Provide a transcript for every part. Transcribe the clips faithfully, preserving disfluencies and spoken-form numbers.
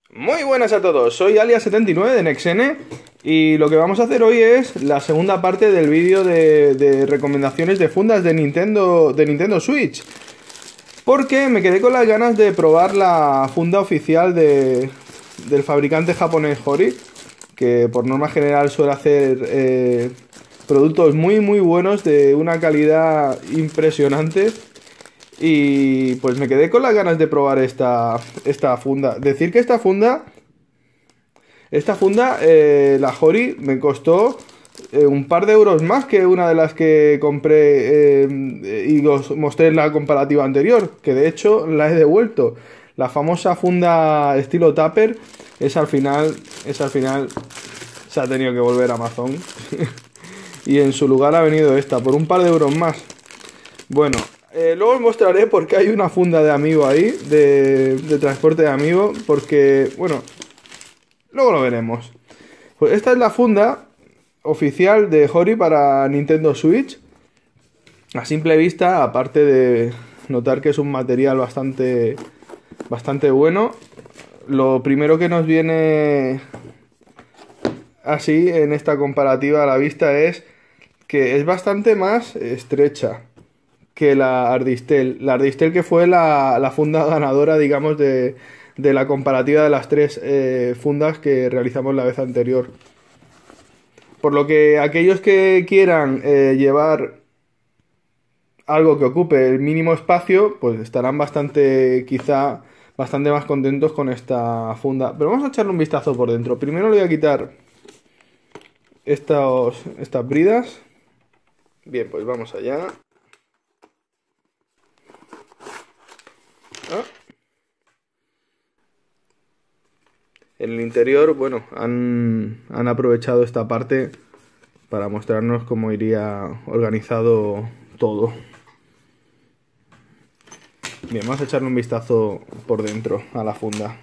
Muy buenas a todos, soy Alias setenta y nueve de Nexene y lo que vamos a hacer hoy es la segunda parte del vídeo de, de recomendaciones de fundas de Nintendo, de Nintendo Switch. Porque me quedé con las ganas de probar la funda oficial de, del fabricante japonés Hori, que por norma general suele hacer eh, productos muy muy buenos de una calidad impresionante. Y pues me quedé con las ganas de probar esta, esta funda. Decir que esta funda, esta funda, eh, la Hori, me costó eh, un par de euros más que una de las que compré eh, y os mostré en la comparativa anterior, que de hecho la he devuelto. La famosa funda estilo Tupper, es al final, es al final, se ha tenido que volver a Amazon. Y en su lugar ha venido esta, por un par de euros más. Bueno. Eh, luego os mostraré por qué hay una funda de amiibo ahí, de, de transporte de amiibo, porque, bueno, luego lo veremos. Pues esta es la funda oficial de Hori para Nintendo Switch. A simple vista, aparte de notar que es un material bastante, bastante bueno, lo primero que nos viene así en esta comparativa a la vista es que es bastante más estrecha que la Ardistel. La Ardistel que fue la, la funda ganadora, digamos, de, de la comparativa de las tres eh, fundas que realizamos la vez anterior. Por lo que aquellos que quieran eh, llevar algo que ocupe el mínimo espacio, pues estarán bastante, quizá, bastante más contentos con esta funda. Pero vamos a echarle un vistazo por dentro. Primero le voy a quitar estos, estas bridas. Bien, pues vamos allá. ¿Ah? En el interior, bueno, han, han aprovechado esta parte para mostrarnos cómo iría organizado todo. Bien, vamos a echarle un vistazo por dentro a la funda.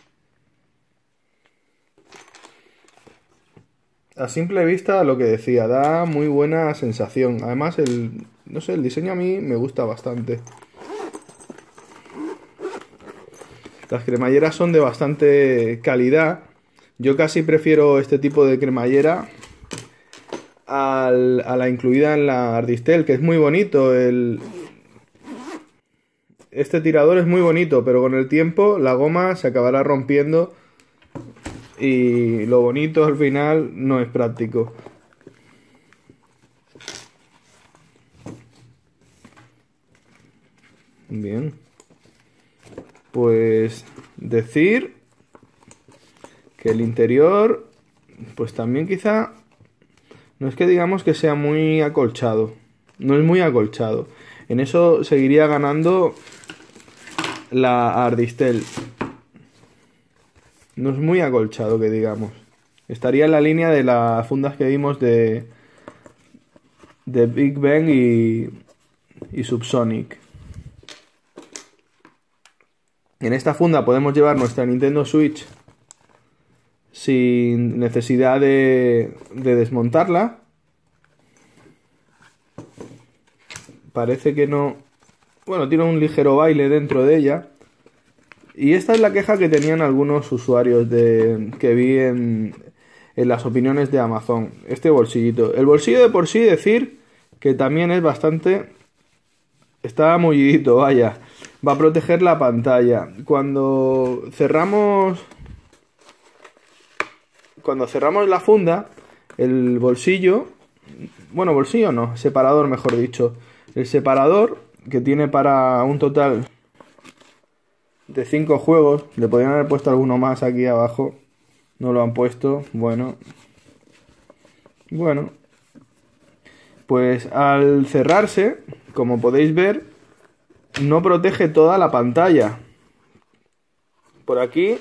A simple vista, lo que decía, da muy buena sensación. Además, el, no sé, el diseño a mí me gusta bastante. Las cremalleras son de bastante calidad. Yo casi prefiero este tipo de cremallera al, a la incluida en la Ardistel, que es muy bonito. El, este tirador es muy bonito, pero con el tiempo la goma se acabará rompiendo y lo bonito al final no es práctico. Bien. Pues decir que el interior, pues también quizá, no es que digamos que sea muy acolchado, no es muy acolchado. En eso seguiría ganando la Ardistel. No es muy acolchado que digamos. Estaría en la línea de las fundas que vimos de, de Big Bang y, y Subsonic. En esta funda podemos llevar nuestra Nintendo Switch sin necesidad de, de desmontarla. Parece que no... Bueno, tiene un ligero baile dentro de ella. Y esta es la queja que tenían algunos usuarios de, que vi en, en las opiniones de Amazon. Este bolsillito. El bolsillo de por sí decir que también es bastante... Está mullidito, vaya. Va a proteger la pantalla. Cuando cerramos... Cuando cerramos la funda, el bolsillo... Bueno, bolsillo no, separador mejor dicho. El separador, que tiene para un total de cinco juegos. Le podrían haber puesto alguno más aquí abajo. No lo han puesto. Bueno. Bueno. Pues al cerrarse, como podéis ver, no protege toda la pantalla. Por aquí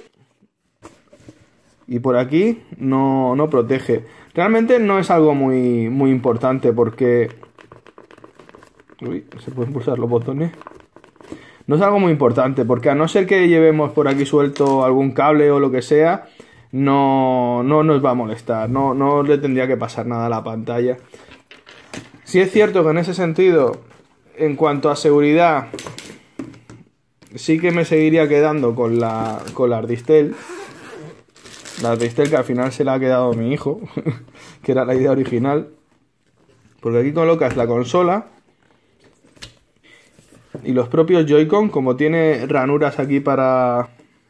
y por aquí no, no protege. Realmente no es algo muy, muy importante porque... Uy, ¿se pueden pulsar los botones? No es algo muy importante porque a no ser que llevemos por aquí suelto algún cable o lo que sea, no, no nos va a molestar. No, no le tendría que pasar nada a la pantalla. Sí es cierto que en ese sentido, en cuanto a seguridad, sí que me seguiría quedando con la, con la Ardistel, La Ardistel que al final se la ha quedado mi hijo, que era la idea original. Porque aquí colocas la consola y los propios Joy-Con, como tiene ranuras aquí para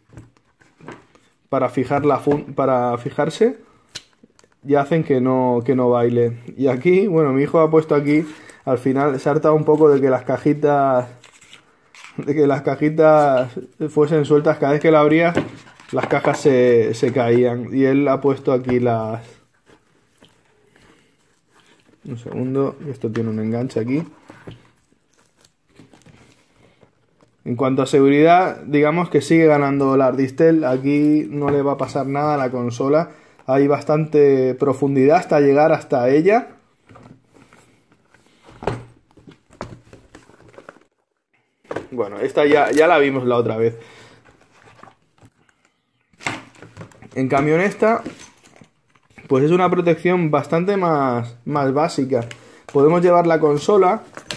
para fijar la fun para fijarse, ya hacen que no que no baile. Y aquí, bueno, mi hijo ha puesto aquí, al final se ha hartado un poco de que las cajitas de que las cajitas fuesen sueltas. Cada vez que la abría, las cajas se, se caían. Y él ha puesto aquí las... Un segundo, esto tiene un enganche aquí. En cuanto a seguridad, digamos que sigue ganando la Ardistel. Aquí no le va a pasar nada a la consola. Hay bastante profundidad hasta llegar hasta ella. Bueno, esta ya, ya la vimos la otra vez. En cambio en esta, pues es una protección bastante más, más básica. Podemos llevar la consola.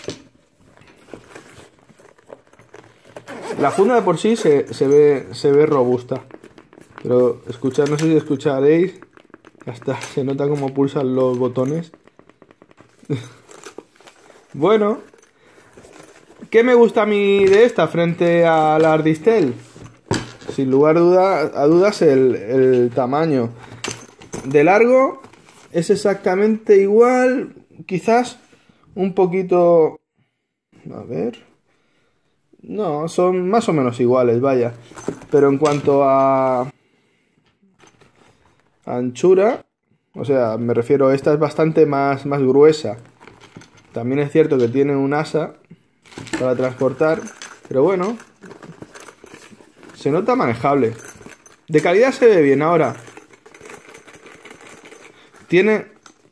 La funda de por sí se, se, ve, se ve robusta. Pero escuchad, no sé si escucharéis. Hasta se nota cómo pulsan los botones. Bueno. ¿Qué me gusta a mí de esta frente a la Ardistel? Sin lugar a, duda, a dudas el, el tamaño. De largo es exactamente igual, quizás un poquito... A ver... No, son más o menos iguales, vaya. Pero en cuanto a... anchura, o sea, me refiero, esta es bastante más, más gruesa. También es cierto que tiene un asa para transportar, pero bueno, se nota manejable. De calidad se ve bien. Ahora tiene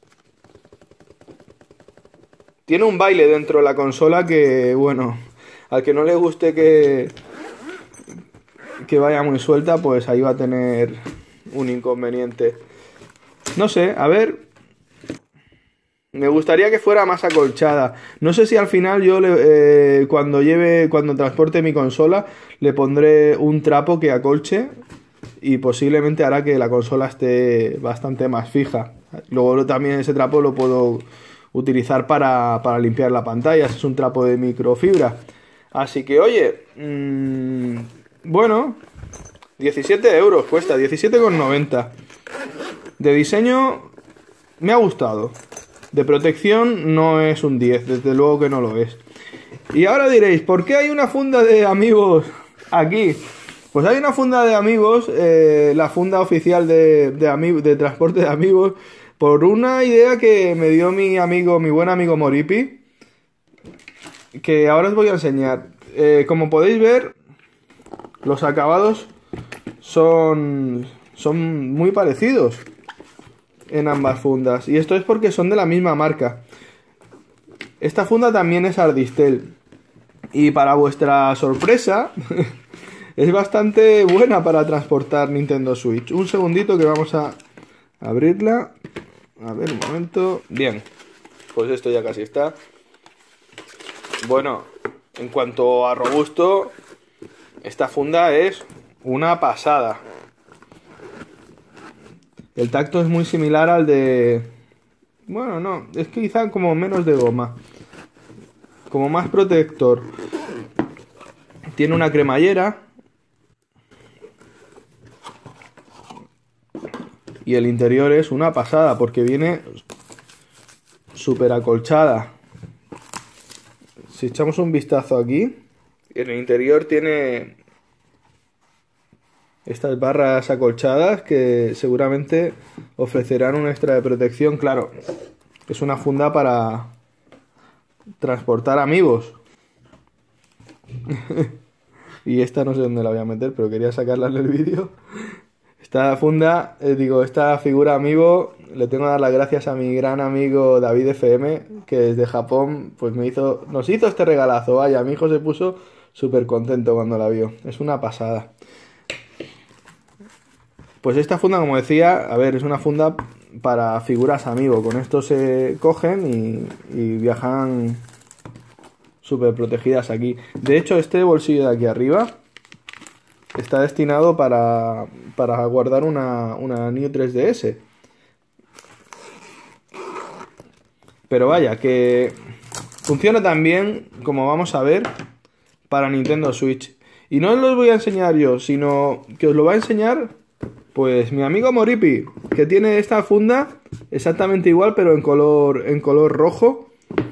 tiene un baile dentro de la consola que, bueno, al que no le guste que que vaya muy suelta, pues ahí va a tener un inconveniente. No sé, a ver, me gustaría que fuera más acolchada. No sé si al final yo le, eh, cuando lleve, cuando transporte mi consola, le pondré un trapo que acolche y posiblemente hará que la consola esté bastante más fija. Luego también ese trapo lo puedo utilizar para, para limpiar la pantalla. Es un trapo de microfibra. Así que, oye, mmm, bueno, diecisiete euros cuesta, diecisiete con noventa. De diseño me ha gustado. De protección no es un diez, desde luego que no lo es. Y ahora diréis, ¿por qué hay una funda de amigos aquí? Pues hay una funda de amigos, eh, la funda oficial de, de, de transporte de amigos, por una idea que me dio mi amigo, mi buen amigo Moripi, que ahora os voy a enseñar. Eh, como podéis ver, los acabados son, son muy parecidos en ambas fundas, y esto es porque son de la misma marca. Esta funda también es Ardistel, y para vuestra sorpresa es bastante buena para transportar Nintendo Switch. Un segundito que vamos a abrirla. A ver, un momento. Bien, pues esto ya casi está. Bueno, en cuanto a robusto, esta funda es una pasada. El tacto es muy similar al de... Bueno, no, es que quizá como menos de goma. Como más protector. Tiene una cremallera. Y el interior es una pasada porque viene súper acolchada. Si echamos un vistazo aquí, en el interior tiene estas barras acolchadas que seguramente ofrecerán un extra de protección. Claro, es una funda para transportar amigos. Y esta no sé dónde la voy a meter, pero quería sacarla en el vídeo. Esta funda, eh, digo, esta figura amigo, le tengo que dar las gracias a mi gran amigo David F M, que desde Japón pues me hizo, nos hizo este regalazo. Vaya, mi hijo se puso súper contento cuando la vio. Es una pasada. Pues esta funda, como decía, a ver, es una funda para figuras amigo. Con esto se cogen y, y viajan súper protegidas aquí. De hecho, este bolsillo de aquí arriba está destinado para, para guardar una, una New tres D S. Pero vaya, que funciona también, como vamos a ver, para Nintendo Switch. Y no os los voy a enseñar yo, sino que os lo va a enseñar, pues, mi amigo Moripi, que tiene esta funda exactamente igual, pero en color, en color rojo.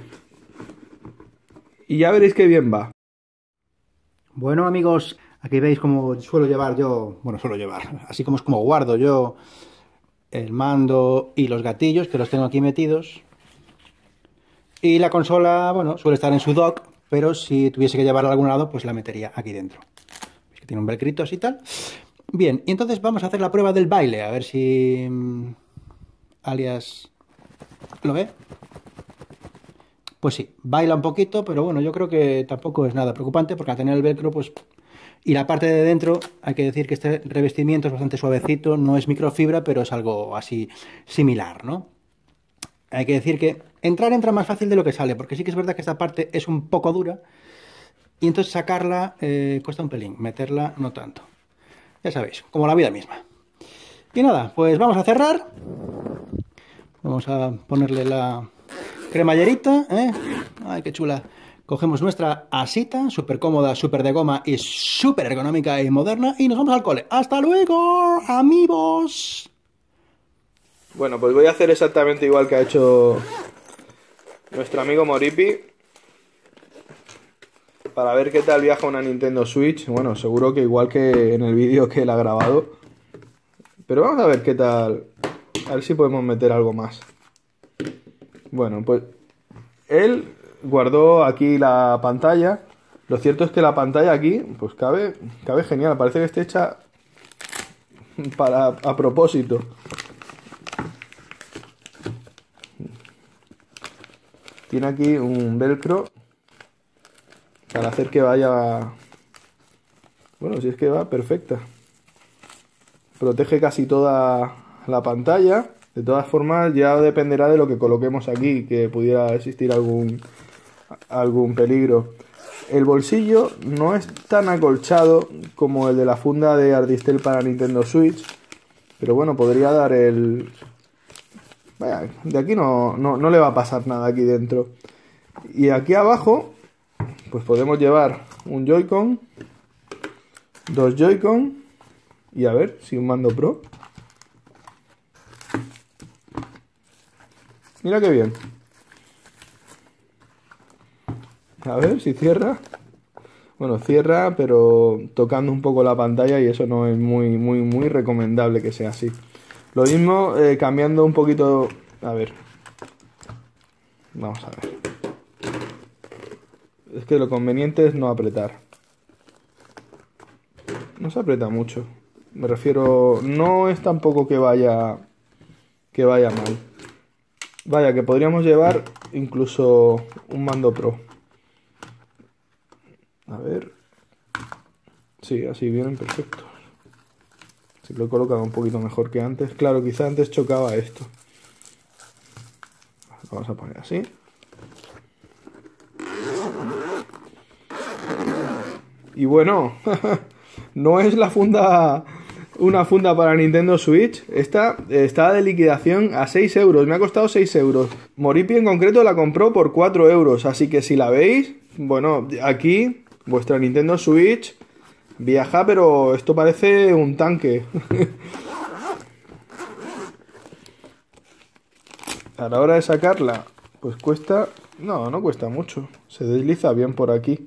Y ya veréis que bien va. Bueno, amigos, aquí veis cómo suelo llevar yo, bueno, suelo llevar, así como es como guardo yo el mando y los gatillos, que los tengo aquí metidos. Y la consola, bueno, suele estar en su dock, pero si tuviese que llevarla a algún lado, pues la metería aquí dentro. Veis que tiene un velcrito así y tal. Bien, y entonces vamos a hacer la prueba del baile, a ver si um, Alias lo ve. Pues sí, baila un poquito, pero bueno, yo creo que tampoco es nada preocupante, porque al tener el velcro, pues... Y la parte de dentro, hay que decir que este revestimiento es bastante suavecito, no es microfibra, pero es algo así similar, ¿no? Hay que decir que entrar entra más fácil de lo que sale, porque sí que es verdad que esta parte es un poco dura, y entonces sacarla eh, cuesta un pelín, meterla no tanto. Ya sabéis, como la vida misma. Y nada, pues vamos a cerrar. Vamos a ponerle la cremallerita, ¿eh? Ay, qué chula. Cogemos nuestra asita, súper cómoda, súper de goma y súper ergonómica y moderna, y nos vamos al cole. ¡Hasta luego, amigos! Bueno, pues voy a hacer exactamente igual que ha hecho nuestro amigo Moripi, para ver qué tal viaja una Nintendo Switch. Bueno, seguro que igual que en el vídeo que él ha grabado. Pero vamos a ver qué tal. A ver si podemos meter algo más. Bueno, pues él guardó aquí la pantalla. Lo cierto es que la pantalla aquí, pues cabe, cabe genial. Parece que esté hecha para, a propósito. Tiene aquí un velcro para hacer que vaya... Bueno, si es que va perfecta. Protege casi toda la pantalla. De todas formas, ya dependerá de lo que coloquemos aquí, que pudiera existir algún, algún peligro. El bolsillo no es tan acolchado como el de la funda de Ardistel para Nintendo Switch. Pero bueno, podría dar el... Vaya, de aquí no, no, no le va a pasar nada aquí dentro. Y aquí abajo, pues podemos llevar un Joy-Con, dos Joy-Con y a ver si un mando Pro. Mira qué bien. A ver si cierra. Bueno, cierra, pero tocando un poco la pantalla, y eso no es muy, muy, muy recomendable que sea así. Lo mismo eh, cambiando un poquito... A ver. Vamos a ver. Es que lo conveniente es no apretar. No se aprieta mucho. Me refiero... No es tampoco que vaya... Que vaya mal. Vaya, que podríamos llevar incluso un mando Pro. A ver. Sí, así vienen perfectos. Si lo he colocado un poquito mejor que antes. Claro, quizá antes chocaba esto. Lo vamos a poner así. Y bueno, no es la funda... Una funda para Nintendo Switch. Esta está de liquidación a seis euros. Me ha costado seis euros. Moripi en concreto la compró por cuatro euros. Así que si la veis, bueno, aquí vuestra Nintendo Switch viaja, pero esto parece un tanque. A la hora de sacarla, pues cuesta... No, no cuesta mucho. Se desliza bien por aquí.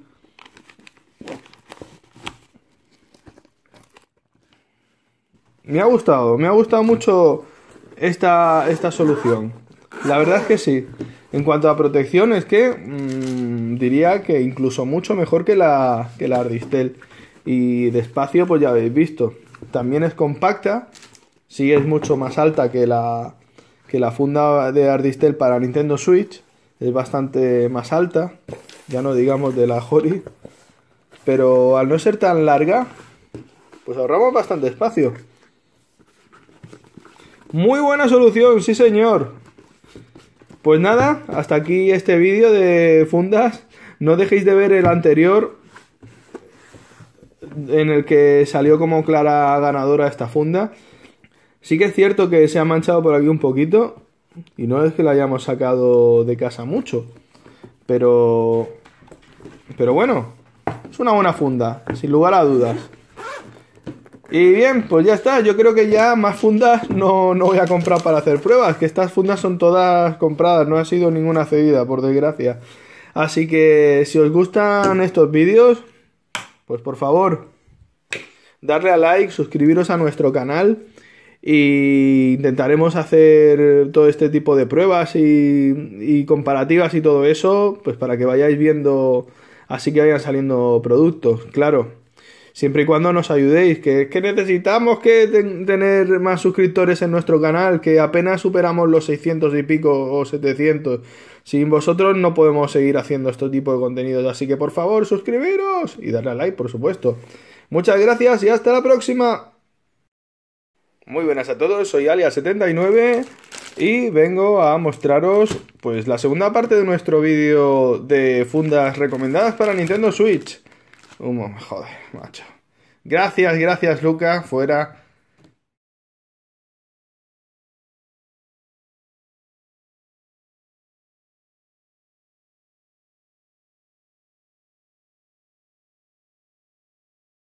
Me ha gustado, me ha gustado mucho esta, esta solución. La verdad es que sí. En cuanto a protección, es que mmm, diría que incluso mucho mejor que la, que la Ardistel. Y de espacio, pues ya habéis visto. También es compacta. Sí es mucho más alta que la, que la funda de Ardistel para Nintendo Switch. Es bastante más alta. Ya no digamos de la Hori. Pero al no ser tan larga, pues ahorramos bastante espacio. Muy buena solución, sí señor. Pues nada, hasta aquí este vídeo de fundas. No dejéis de ver el anterior en el que salió como clara ganadora esta funda. Sí que es cierto que se ha manchado por aquí un poquito, y no es que la hayamos sacado de casa mucho, pero, pero bueno, es una buena funda, sin lugar a dudas. Y bien, pues ya está, yo creo que ya más fundas no, no voy a comprar para hacer pruebas, que estas fundas son todas compradas, no ha sido ninguna cedida, por desgracia. Así que si os gustan estos vídeos, pues por favor, darle a like, suscribiros a nuestro canal y intentaremos hacer todo este tipo de pruebas y, y comparativas y todo eso, pues para que vayáis viendo, así que vayan saliendo productos, claro. Siempre y cuando nos ayudéis, que, que necesitamos que ten, tener más suscriptores en nuestro canal, que apenas superamos los seiscientos y pico o setecientos. Sin vosotros no podemos seguir haciendo este tipo de contenidos, así que por favor suscribiros y darle a like, por supuesto. Muchas gracias y hasta la próxima. Muy buenas a todos, soy Alias setenta y nueve y vengo a mostraros pues la segunda parte de nuestro vídeo de fundas recomendadas para Nintendo Switch. Humo, joder, macho. Gracias, gracias, Luca. Fuera.